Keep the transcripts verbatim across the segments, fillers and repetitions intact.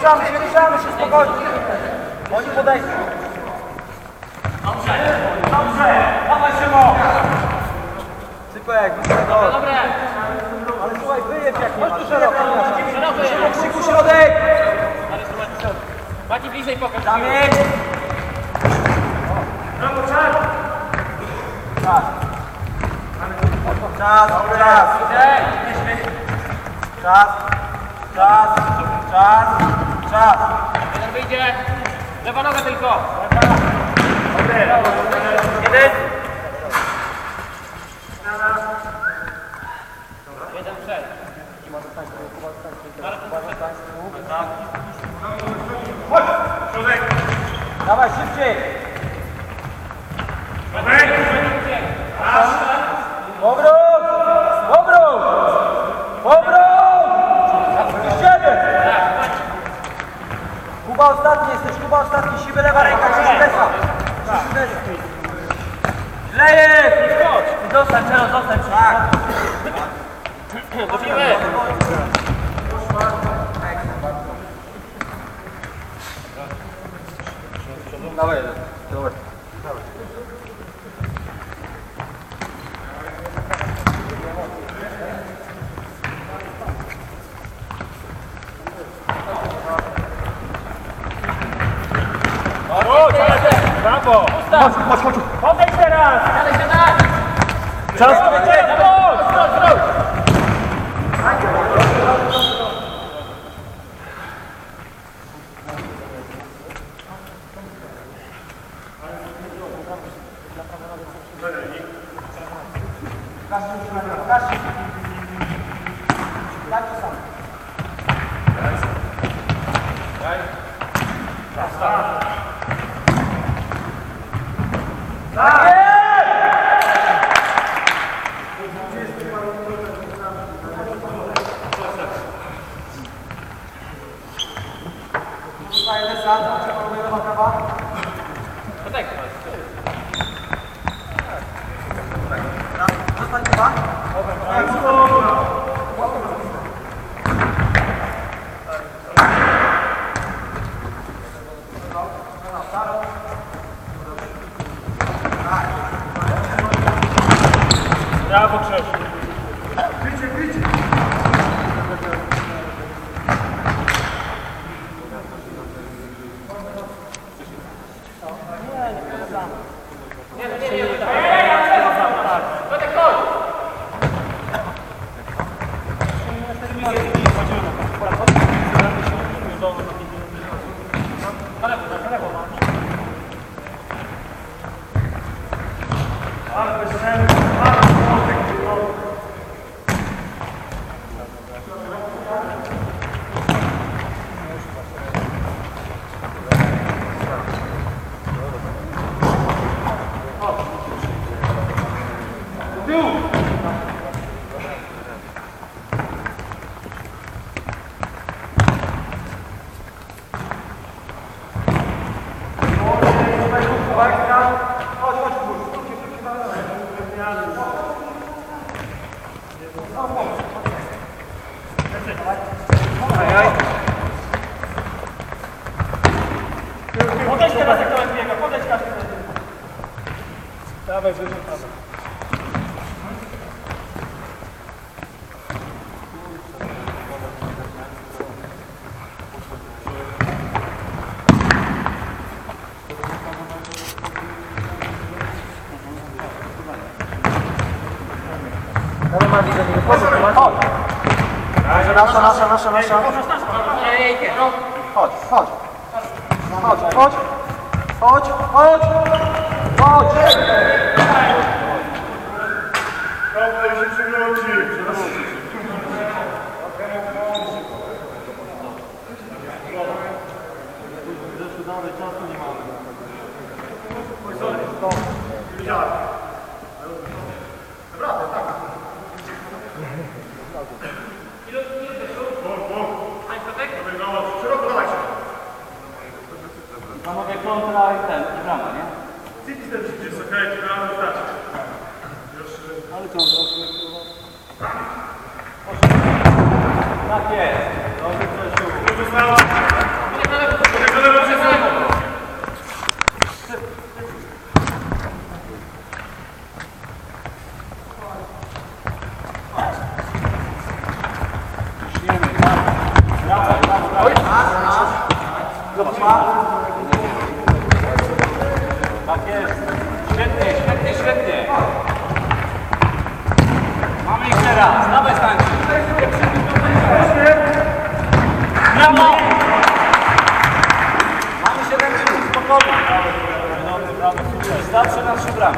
ruszamy się, ruszamy się spokojnie. Oni podejdą. Dobrze, dobrze, dawaj Szymon. Tylko jak widzę, to... Dobre, dobre. Ale słuchaj, wyjedź jak nie. Chodź tu szeroko. Szeroko Szymon, krzyku środek. Ale słuchaj, Maciej bliżej pokaż. Damień. Brawo, czas! Czas. Czas, czas. Czas, czas, czas, czas. Jeden wyjdzie. Lewa noga tylko. Jeden. Jeden przed. Chodź! Środek! Dawaj, szybciej. Środek! Raz! Powrót! Powrót! Powrót! Z ciebie! Kuba ostatni jesteś, Kuba ostatni, siwy lewa ręka, krzyż desa. Krzyż desa. Źle jest! I chodź! I zostań, Czelo, zostań. Tak. Dobijmy. Dawaj, dawaj. Brawo! Chodź, chodź, chodź! Podejdź teraz. Dalej się tak. Czas! Chodź, chodź, chodź. Podejdź. Zostań Kuba. Brawo, Krzyż! Nie, nie, nie, nie. Podejdź, chodź. Ale bez sensu, ale młotek, no. Podejdź teraz jak to biega, podejdź każdy. Dawaj, wyżej, dawaj. Dawaj Mati, do niego, chodź, chodź. Nasza, nasza, nasza, nasza. Chodź, chodź. Chodź, chodź. Chodź, chodź. Chodź. Problem się przywróci. Widziałem. Naprawdę, tak. Szeroko dawaj się. Panowie, kontra i ten, i brama, nie? City ten przycisk, okej, okay, brama wystarczy. Już... Ale kontra, tak jest. Dobrze, Grzesiu. Już zostało. brawo! Mamy siedem minut, spokojnie. Brawo, brawo, super. Starczy na trzy bramy.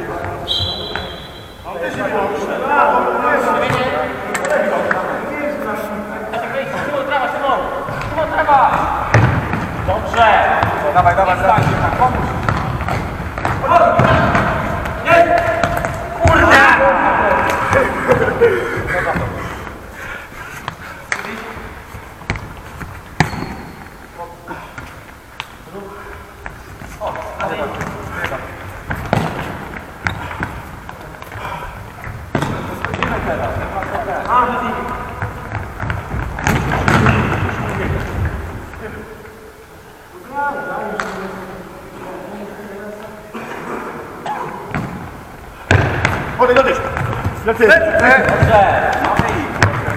Dobrze. Dawaj, dawaj, dawaj. Pomóż. Nie! Kurde! Chodź, dodysz. Lecy. Dobrze. Mamy ich.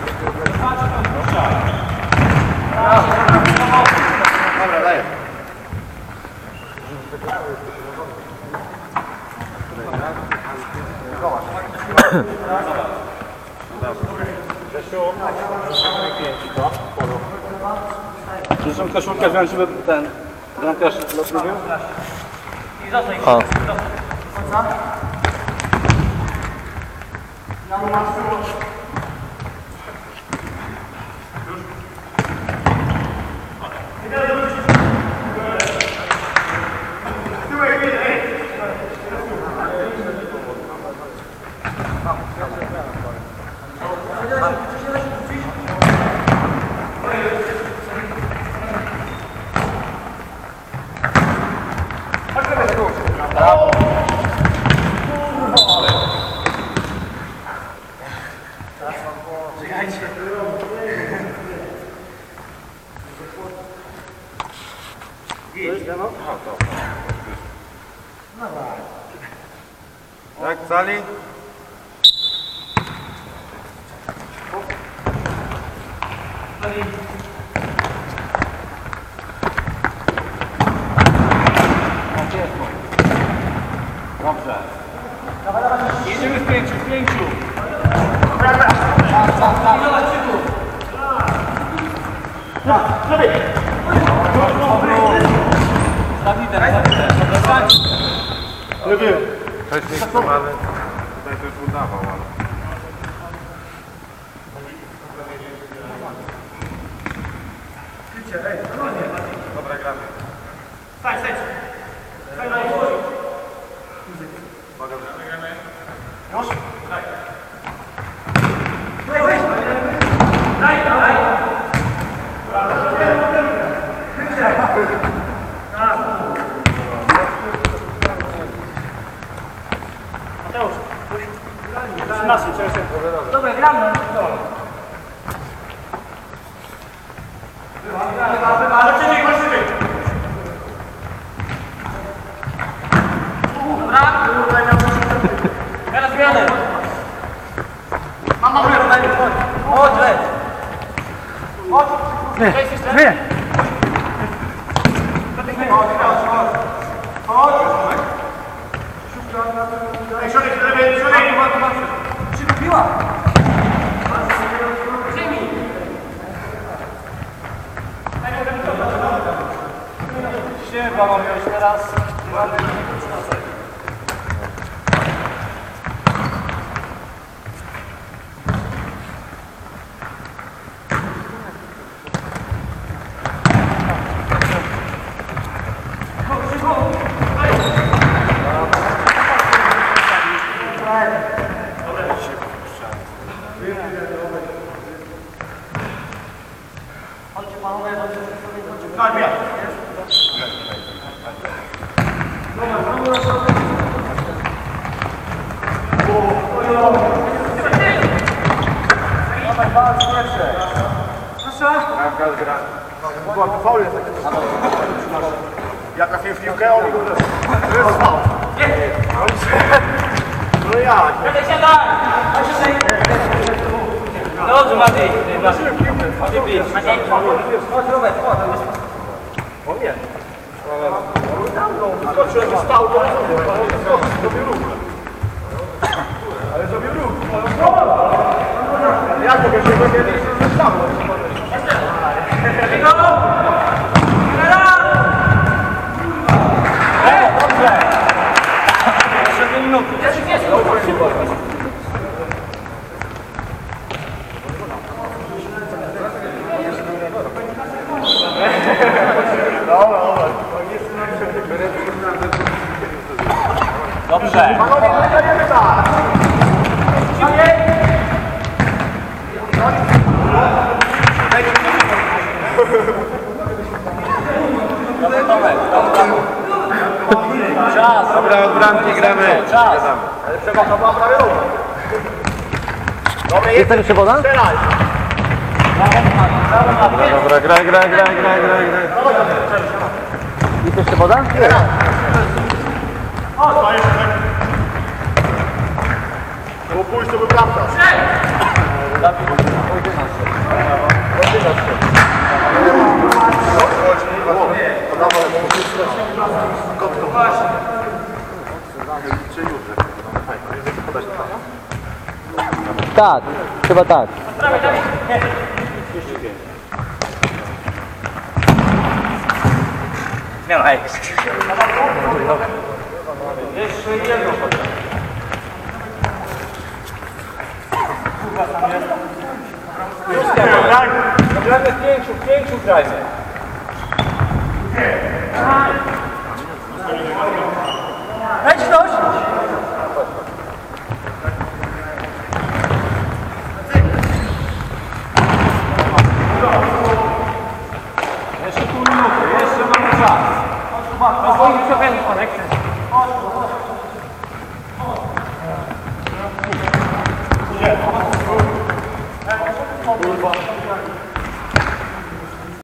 Dobra, daję. Zresztą koszulkę wziąć, żeby ten bramkarz lubił? I zostań. O. Tak, Sali? Dobrze. Jedziemy w pięciu, w pięciu. Zabij teraz, zabij teraz. Nie wiem. Wcześniej schowany. Tutaj to już udawał, ale... Dobra, gramy. Stań, stań. Stań na górze. Mogę gramy? Już? Daj. Daj, daj. Mateusz. trzynaście, cześć. Dobra, gramy. Ale przyjmij, chodź przyjmij. Teraz zmianę. Mam mam chodź. Chodź, leć. Chodź. Nie, nie. Ej, środek, lewej, środek. Przykupiła. Siema, mam już teraz. Chodźcie panowie, Daj, ja. dawaj, walcz pierwsze. Bramka zgra. Była to faul jest taki. Jaka się w piłkę, oni go też. To jest faul. No ja. Będę siadaj! Dobrze, Matej. Matej, bliż. Matej, chodź, Robert, chodź. On nie. Skoczył, jak stał, to zrobił ruch. Ale zrobił ruch. Jak to będzie? Nie stał. Dobrze. Panowie, nie dajemy tak! Czas. Dobra, od bramki gramy. Czas. Ale trzeba to była prawie równo. Dobra, Jest ten jeszcze woda? strzelaj! Dobra, graj, graj, graj, graj, graj, graj. Jest jeszcze woda? O, to jeszcze tak. Bo pójść to by bramka. Tak, chyba tak. Zmiana, ej. Jeszcze jedno. Gramy w pięciu, w pięciu grajmy. Wejdź ktoś! Jeszcze pół minuty, jeszcze mamy czas. Pozwólcie sobie na konekcję. Kurwa.